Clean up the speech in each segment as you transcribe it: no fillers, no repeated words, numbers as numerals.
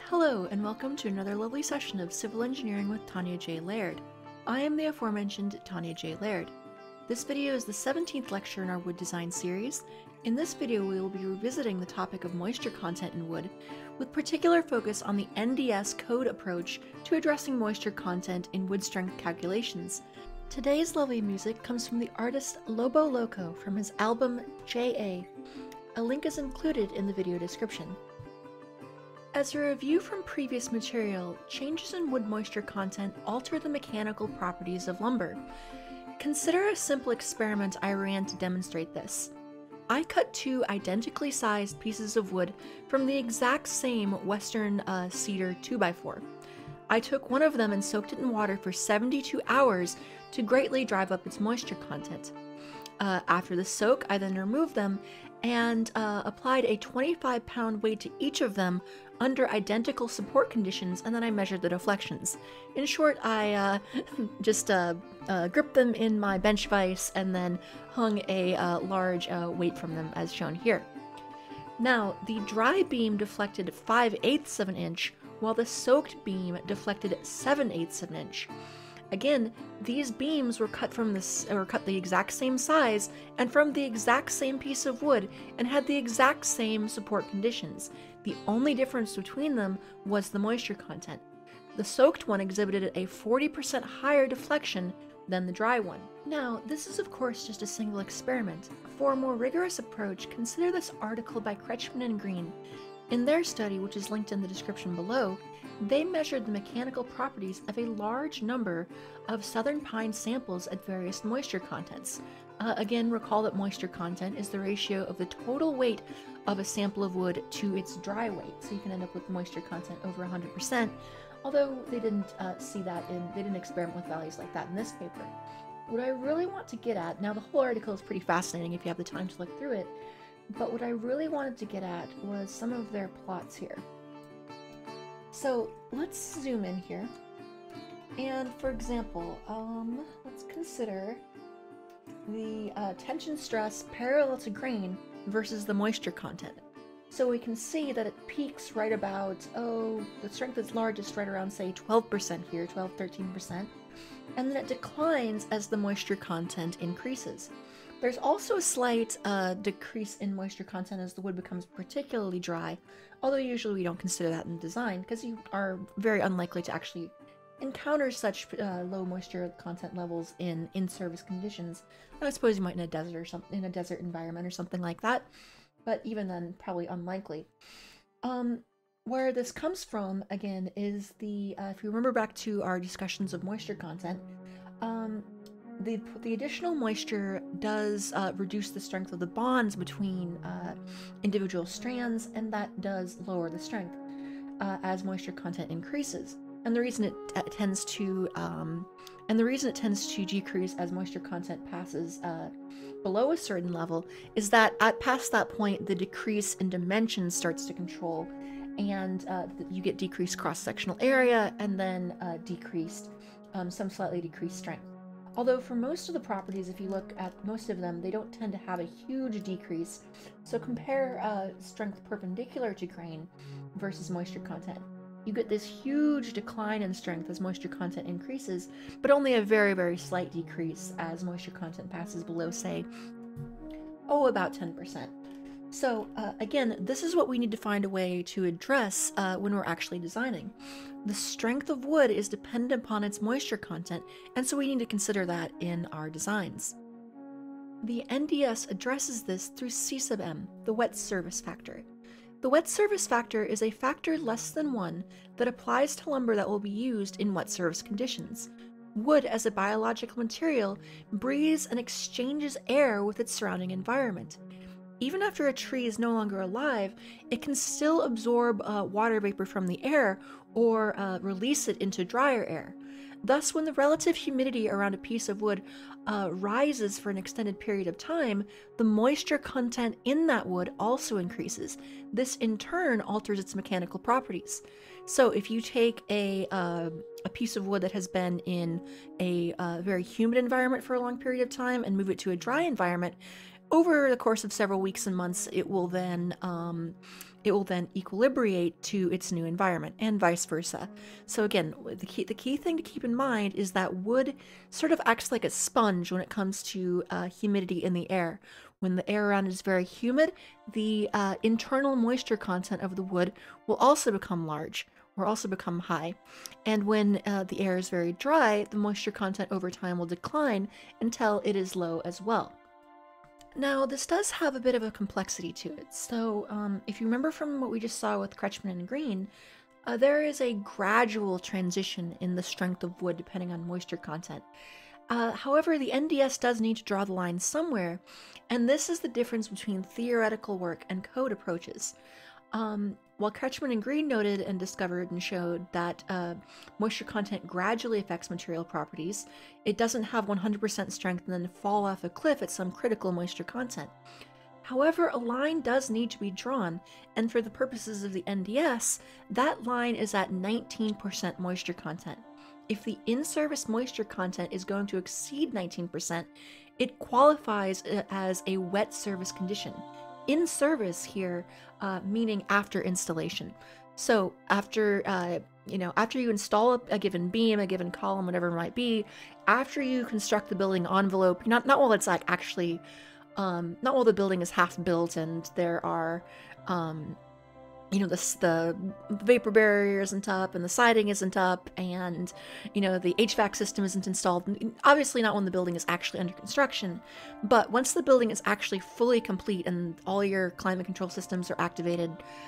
Hello, and welcome to another lovely session of Civil Engineering with Tanya J. Laird. I am the aforementioned Tanya J. Laird. This video is the 17th lecture in our wood design series. In this video, we will be revisiting the topic of moisture content in wood, with particular focus on the NDS code approach to addressing moisture content in wood strength calculations. Today's lovely music comes from the artist Lobo Loco from his album J.A. A link is included in the video description. As a review from previous material, changes in wood moisture content alter the mechanical properties of lumber. Consider a simple experiment I ran to demonstrate this. I cut two identically sized pieces of wood from the exact same Western cedar 2x4. I took one of them and soaked it in water for 72 hours to greatly drive up its moisture content. After the soak, I then removed them and applied a 25-pound weight to each of them under identical support conditions, and then I measured the deflections. In short, I just gripped them in my bench vise and then hung a large weight from them as shown here. Now, the dry beam deflected 5/8 of an inch, while the soaked beam deflected 7/8 of an inch. Again, these beams were cut the exact same size and from the exact same piece of wood and had the exact same support conditions. The only difference between them was the moisture content. The soaked one exhibited a 40% higher deflection than the dry one. Now, this is of course just a single experiment. For a more rigorous approach, consider this article by Kretschmann and Green. In their study, which is linked in the description below, they measured the mechanical properties of a large number of southern pine samples at various moisture contents. Again, recall that moisture content is the ratio of the total weight of a sample of wood to its dry weight, so you can end up with moisture content over 100%, although they didn't they didn't experiment with values like that in this paper. What I really want to get at, now the whole article is pretty fascinating if you have the time to look through it, but what I really wanted to get at was some of their plots here. So let's zoom in here, and for example, let's consider the tension stress parallel to grain versus the moisture content. So we can see that it peaks right about, the strength is largest right around say 12% here, 12-13%, and then it declines as the moisture content increases. There's also a slight decrease in moisture content as the wood becomes particularly dry, although usually we don't consider that in design because you are very unlikely to actually encounter such low moisture content levels in in-service conditions. And I suppose you might in a desert or something, in a desert environment or something like that, but even then, probably unlikely. Where this comes from, again, is the if you remember back to our discussions of moisture content, the additional moisture does reduce the strength of the bonds between individual strands, and that does lower the strength as moisture content increases. And the reason it tends to decrease as moisture content passes below a certain level is that past that point, the decrease in dimensions starts to control, and you get decreased cross-sectional area and then some slightly decreased strength. Although for most of the properties, if you look at most of them, they don't tend to have a huge decrease. So compare strength perpendicular to grain versus moisture content. You get this huge decline in strength as moisture content increases, but only a very, very slight decrease as moisture content passes below, say, about 10%. So again, this is what we need to find a way to address when we're actually designing. The strength of wood is dependent upon its moisture content, and so we need to consider that in our designs. The NDS addresses this through C sub m, the wet service factor. The wet service factor is a factor less than 1 that applies to lumber that will be used in wet service conditions. Wood, as a biological material, breathes and exchanges air with its surrounding environment. Even after a tree is no longer alive, it can still absorb water vapor from the air or release it into drier air. Thus, when the relative humidity around a piece of wood rises for an extended period of time, the moisture content in that wood also increases. This in turn alters its mechanical properties. So if you take a piece of wood that has been in a very humid environment for a long period of time and move it to a dry environment, over the course of several weeks and months, it will then equilibrate to its new environment, and vice versa. So again, the key thing to keep in mind is that wood sort of acts like a sponge when it comes to humidity in the air. When the air around is very humid, the internal moisture content of the wood will also become large, or also become high. And when the air is very dry, the moisture content over time will decline until it is low as well. Now, this does have a bit of a complexity to it. So if you remember from what we just saw with Kretschmann and Green, there is a gradual transition in the strength of wood depending on moisture content. However, the NDS does need to draw the line somewhere, and this is the difference between theoretical work and code approaches. While Kretschmann and Green noted and discovered and showed that moisture content gradually affects material properties, it doesn't have 100% strength and then fall off a cliff at some critical moisture content. However, a line does need to be drawn, and for the purposes of the NDS, that line is at 19% moisture content. If the in-service moisture content is going to exceed 19%, it qualifies as a wet service condition. In service here, meaning after installation. So after you install a given beam, a given column, whatever it might be, after you construct the building envelope, not while it's like actually, not while the building is half built and there are, the vapor barrier isn't up and the siding isn't up and, the HVAC system isn't installed. Obviously not when the building is actually under construction, but once the building is actually fully complete and all your climate control systems are activated,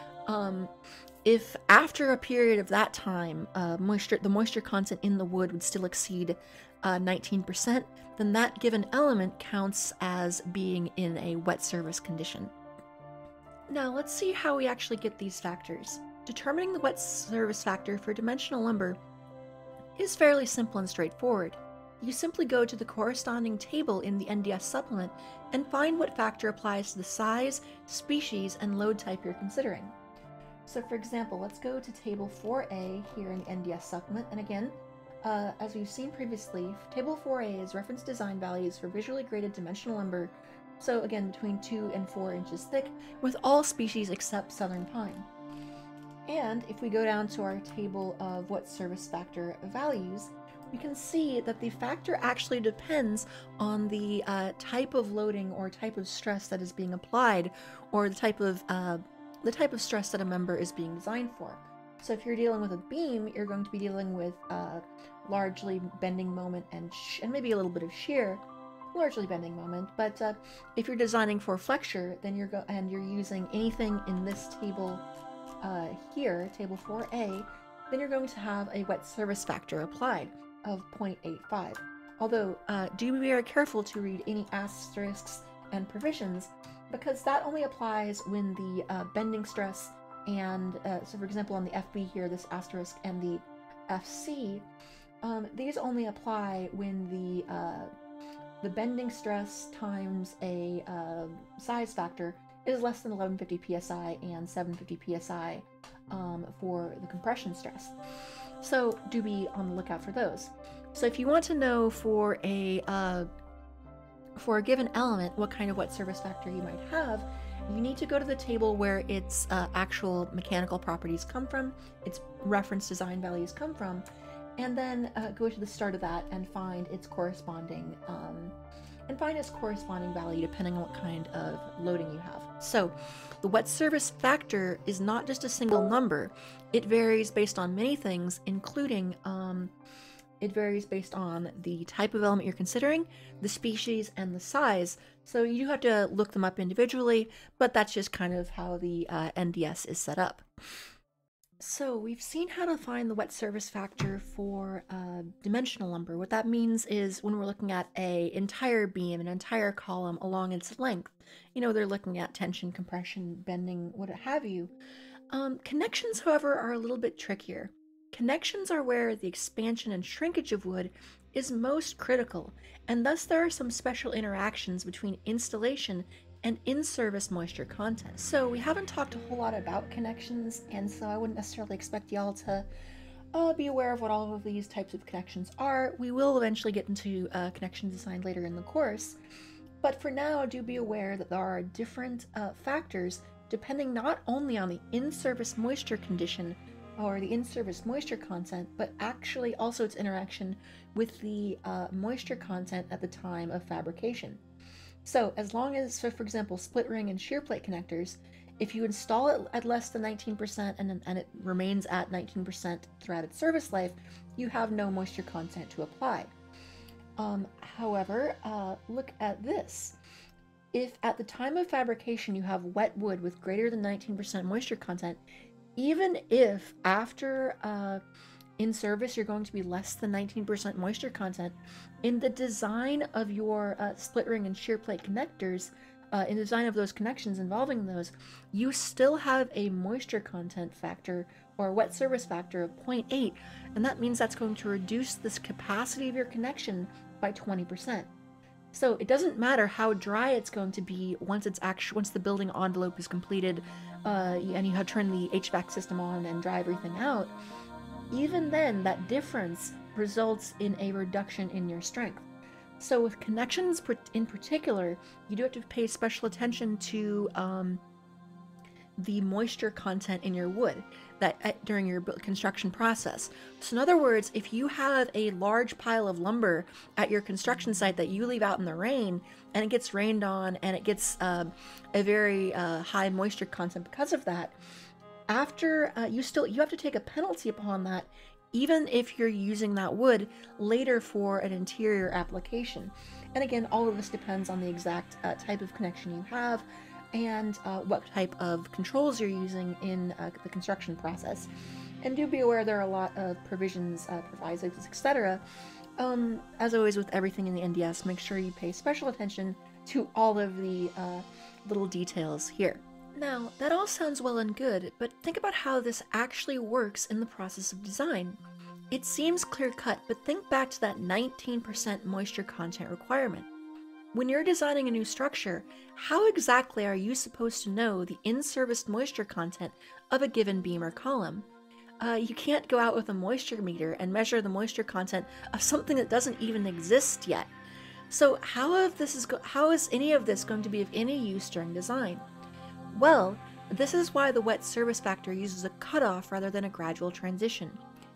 if after a period of that time, the moisture content in the wood would still exceed 19%, then that given element counts as being in a wet service condition. Now let's see how we actually get these factors. Determining the wet service factor for dimensional lumber is fairly simple and straightforward. You simply go to the corresponding table in the NDS supplement and find what factor applies to the size, species, and load type you're considering. So for example, let's go to table 4A here in the NDS supplement, and again, as we've seen previously, table 4A is reference design values for visually graded dimensional lumber. So again, between 2 and 4 inches thick, with all species except southern pine. And if we go down to our table of wet service factor values, we can see that the factor actually depends on the type of loading or type of stress that is being applied, or the type of stress that a member is being designed for. So if you're dealing with a beam, you're going to be dealing with largely bending moment and maybe a little bit of shear. Largely bending moment, but if you're designing for flexure, then you're using anything in this table here, table 4A, then you're going to have a wet service factor applied of 0.85. Although, do be very careful to read any asterisks and provisions, because that only applies when the bending stress and, so for example on the FB here, this asterisk and the FC, these only apply when the bending stress times a size factor is less than 1150 psi and 750 psi for the compression stress. So do be on the lookout for those. So if you want to know for a given element what kind of wet service factor you might have, you need to go to the table where its actual mechanical properties come from, its reference design values come from, and then go to the start of that and find its corresponding value depending on what kind of loading you have. So the wet service factor is not just a single number. It varies based on many things, including it varies based on the type of element you're considering, the species, and the size. So you do have to look them up individually, but that's just kind of how the NDS is set up. So we've seen how to find the wet service factor for dimensional lumber. What that means is when we're looking at an entire beam, an entire column along its length, they're looking at tension, compression, bending, what have you. Connections, however, are a little bit trickier. Connections are where the expansion and shrinkage of wood is most critical, and thus there are some special interactions between installation and in-service moisture content. So we haven't talked a whole lot about connections, and so I wouldn't necessarily expect y'all to be aware of what all of these types of connections are. We will eventually get into connection design later in the course, But for now, do be aware that there are different factors depending not only on the in-service moisture condition or the in-service moisture content, but actually also its interaction with the moisture content at the time of fabrication. So as long as, for example, split ring and shear plate connectors, if you install it at less than 19% and it remains at 19% throughout its service life, you have no moisture content to apply. However, look at this. If at the time of fabrication you have wet wood with greater than 19% moisture content, even if after in service you're going to be less than 19% moisture content, in the design of your split ring and shear plate connectors, in the design of those connections involving those, you still have a moisture content factor or wet service factor of 0.8, and that means that's going to reduce this capacity of your connection by 20%. So it doesn't matter how dry it's going to be once the building envelope is completed, and you have turned the HVAC system on and dry everything out. Even then, that difference results in a reduction in your strength. So with connections in particular, you do have to pay special attention to the moisture content in your wood during your construction process. So in other words, if you have a large pile of lumber at your construction site that you leave out in the rain and it gets rained on and it gets a very high moisture content because of that, after you have to take a penalty upon that, even if you're using that wood later for an interior application. And again, all of this depends on the exact type of connection you have and what type of controls you're using in the construction process. And do be aware there are a lot of provisions, provisos, etc. As always with everything in the NDS, make sure you pay special attention to all of the little details here. Now, that all sounds well and good, but think about how this actually works in the process of design. It seems clear-cut, but think back to that 19% moisture content requirement. When you're designing a new structure, how exactly are you supposed to know the in-service moisture content of a given beam or column? You can't go out with a moisture meter and measure the moisture content of something that doesn't even exist yet. So how is any of this going to be of any use during design? Well, this is why the wet service factor uses a cutoff rather than a gradual transition.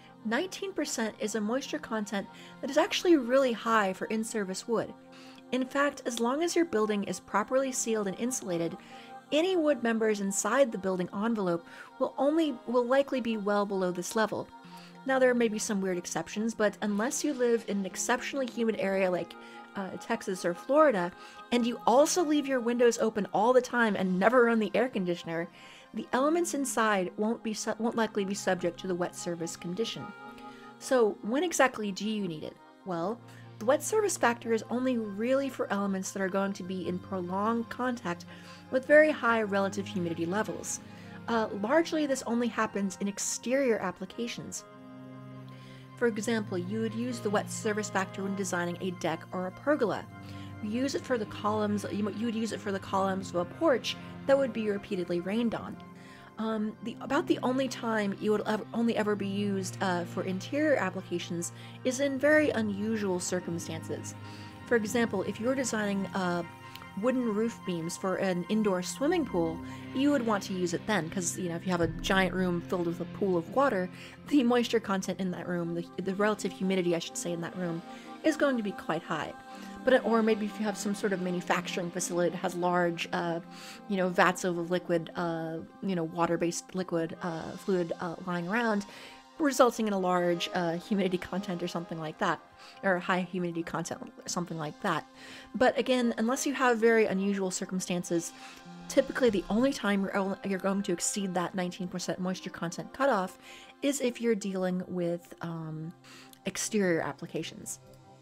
19% is a moisture content that is actually really high for in-service wood. In fact, as long as your building is properly sealed and insulated, any wood members inside the building envelope will likely be well below this level. Now, there may be some weird exceptions, but unless you live in an exceptionally humid area like Texas or Florida, and you also leave your windows open all the time and never run the air conditioner, the elements inside won't likely be subject to the wet service condition. So when exactly do you need it? Well, the wet service factor is only really for elements that are going to be in prolonged contact with very high relative humidity levels. Largely, this only happens in exterior applications. For example, you would use the wet service factor when designing a deck or a pergola. You use it for the columns. You would use it for the columns of a porch that would be repeatedly rained on. About the only time you would only ever be used for interior applications is in very unusual circumstances. For example, if you're designing wooden roof beams for an indoor swimming pool, you would want to use it then, because if you have a giant room filled with a pool of water, the moisture content in that room, the relative humidity I should say in that room, is going to be quite high. Or maybe if you have some sort of manufacturing facility that has large, vats of liquid, water-based liquid fluid lying around, resulting in a large humidity content or something like that, or high humidity content or something like that. But again, unless you have very unusual circumstances, typically the only time you're going to exceed that 19% moisture content cutoff is if you're dealing with exterior applications.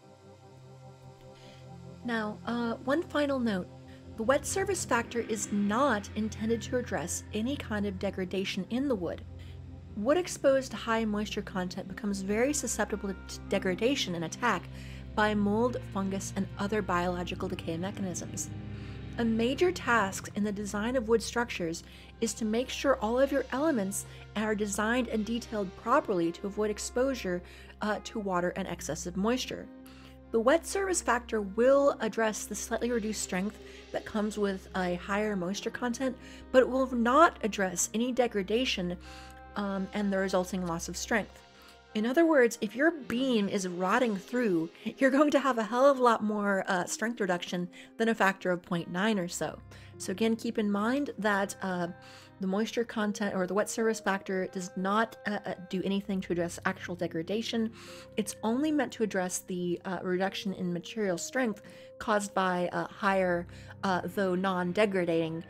Now, one final note. The wet service factor is not intended to address any kind of degradation in the wood. Wood exposed to high moisture content becomes very susceptible to degradation and attack by mold, fungus, and other biological decay mechanisms. A major task in the design of wood structures is to make sure all of your elements are designed and detailed properly to avoid exposure to water and excessive moisture. The wet surface factor will address the slightly reduced strength that comes with a higher moisture content, but it will not address any degradation and the resulting loss of strength. In other words, if your beam is rotting through, you're going to have a hell of a lot more strength reduction than a factor of 0.9 or so. So again, keep in mind that the moisture content or the wet surface factor does not do anything to address actual degradation. It's only meant to address the reduction in material strength caused by higher, though non-degrading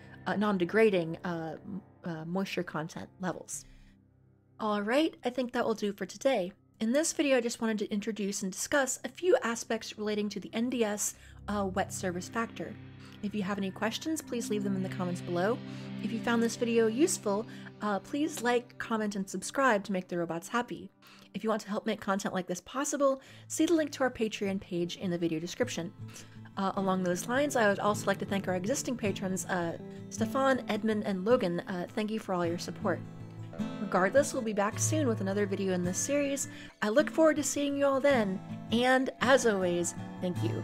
moisture content levels. Alright, I think that will do for today. In this video, I just wanted to introduce and discuss a few aspects relating to the NDS wet surface factor. If you have any questions, please leave them in the comments below. If you found this video useful, please like, comment, and subscribe to make the robots happy. If you want to help make content like this possible, see the link to our Patreon page in the video description. Along those lines, I would also like to thank our existing patrons, Stephane, Edmund, and Logan. Thank you for all your support. Regardless, we'll be back soon with another video in this series. I look forward to seeing you all then, and as always, thank you.